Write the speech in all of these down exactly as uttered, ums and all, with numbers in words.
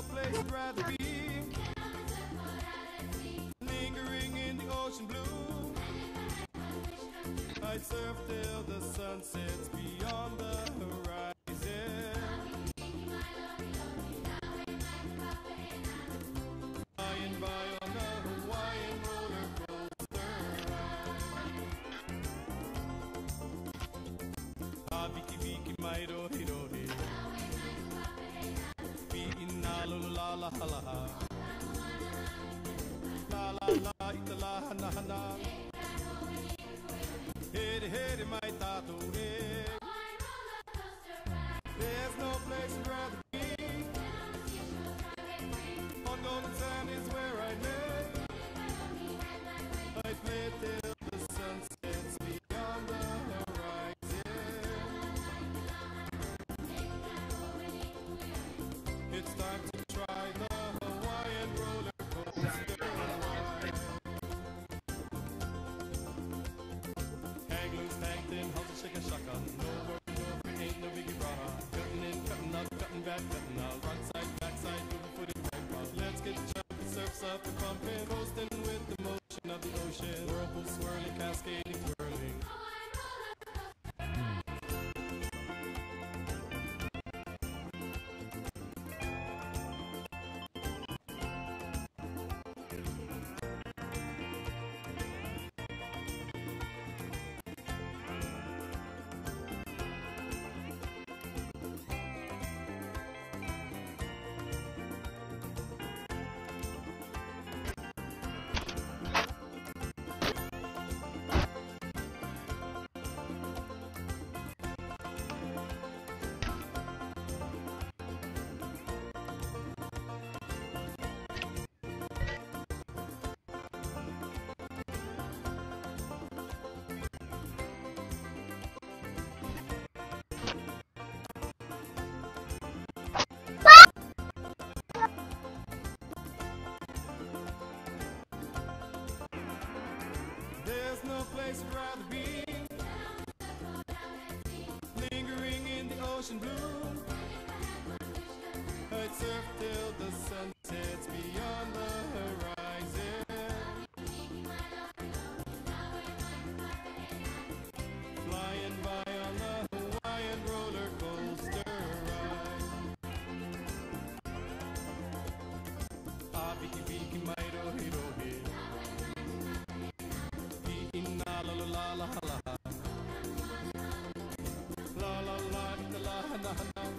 no place I'd rather be. Lingering in the ocean blue, I'd surf till the sun sets beyond the horizon. Flying by on a Hawaiian roller coaster ride. Ah, Viki Viki mai rohi rohi, Viki na lulu la la ha la ha, la la la ita la hana hana. Hede hede mai tato e. There's no place I'd rather be. On golden sand is where I lay. I'd play till the sun sets beyond the horizon. It's time to try the Hawaiian roller coaster ride. Hang loose, hang thin, hustle, shake a shotgun. No work, no free, ain't no biggie brother. Cutting in, cutting up, cutting back, cutting out. Right side, back side, moving foot in right cross. Let's get jumping, surfs up and pumping, coasting with the motion of the ocean. Whirlpool swirling, cascading, twirling. There's no place I'd rather be. Lingering in the ocean blue, I'd surf till the sun sets beyond the horizon. Flying by on a Hawaiian roller coaster ride. Ah, Viki Viki mai rohi rohi, na la la la la la la la la la la la la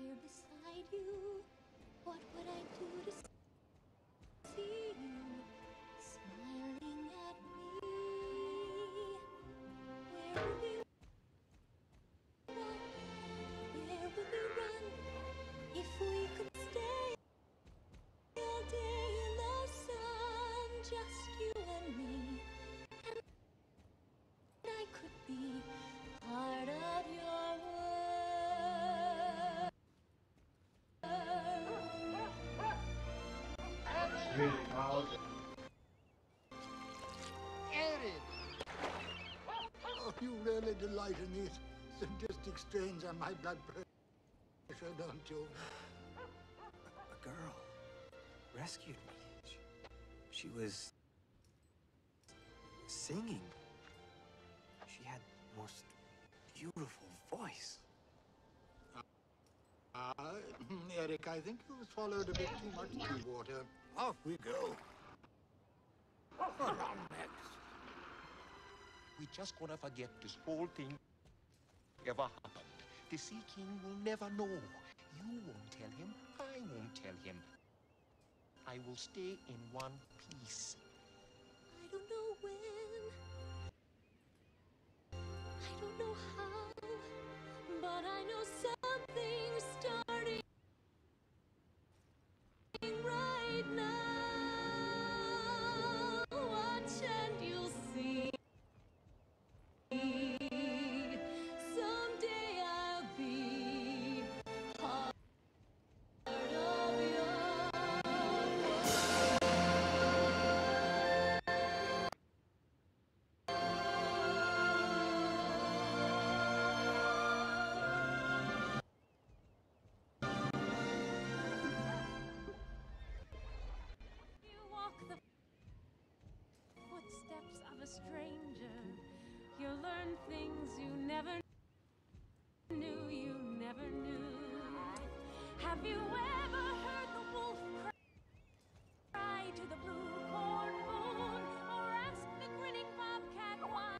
here beside you, what would I do to see you smiling at me? Where would we walk? Where would we run if we could stay all day in the sun? Just you and me, and I could be part of your world. Eric! Oh, you really delight in these sadistic strains on my blood pressure, don't you? A girl rescued me. She, she was singing. She had the most beautiful voice. Uh, Eric, I think you've swallowed a bit too much seawater. Off we go. On next. We just gonna forget this whole thing ever happened. The Sea King will never know. You won't tell him. I won't tell him. I will stay in one piece. I don't know when, I don't know how, but I know something's starting right now. Watch and you'll see. Someday I'll be part of your You walk the footsteps of a stranger. You'll learn things you never knew, you never knew. Have you ever heard the wolf cry to the blue corn moon, or ask the grinning bobcat why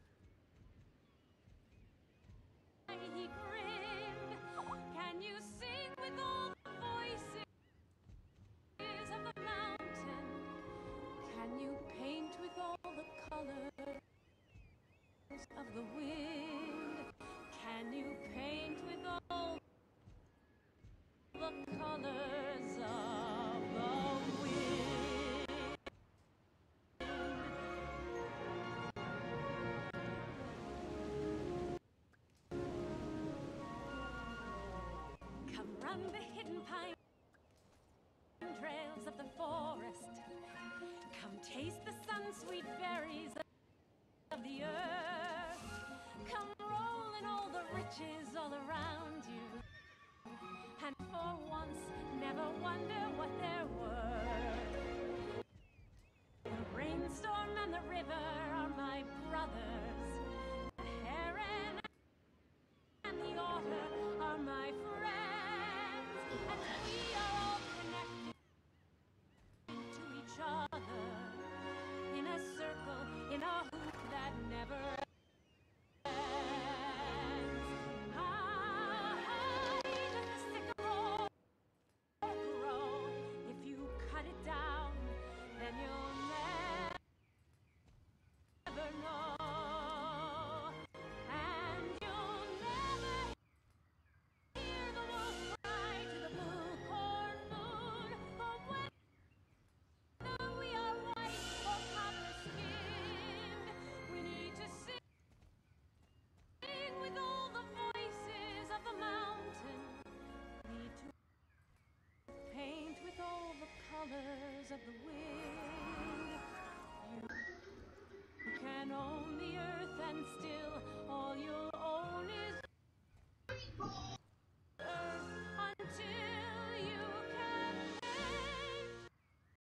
he grinned? Can you sing with all the voices of the mountain? Can you paint with all the colors of the wind? Can you paint with all the colors of the wind? Come run the hidden pine trails of the forest. Come taste the sun-sweet berries of the earth. Come roll in all the riches all around you, and for once never wonder what they're worth. The rainstorm and the river are my brothers. The heron and the otter are my friends, and we are all connected to each other in a circle, in a hoop that never ends. High does the sycamore grow. If you cut it down, then you'll never know. And you'll never hear the wolf cry to the blue corn moon, or whether we are white or copper-skinned. We need to sing with all the voices of the mountain. Need to paint with all the colors of the wind. You can own the earth, and still all your